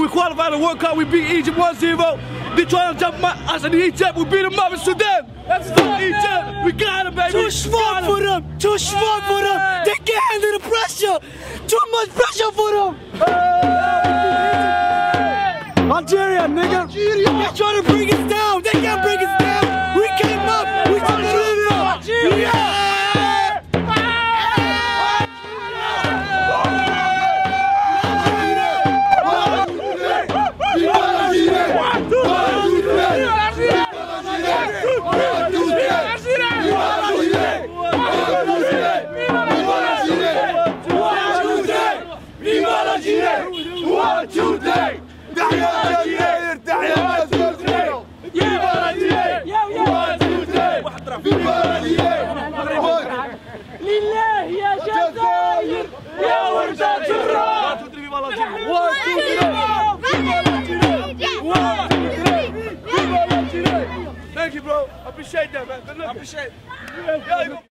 qualified the World Cup. We beat Egypt 1-0. They trying to jump us in Egypt. We beat them up in Sudan. That's Egypt. We got them, baby. Too strong for them. Too strong for them. They can't handle the pressure. Too much pressure for them. Algeria, nigga. They're trying to bring us down. They can't bring us down. We came up. We took it up. Algeria. لله يا جزائر يا وردة الراس. Thank you, bro. I appreciate that, man. Good luck. I appreciate it.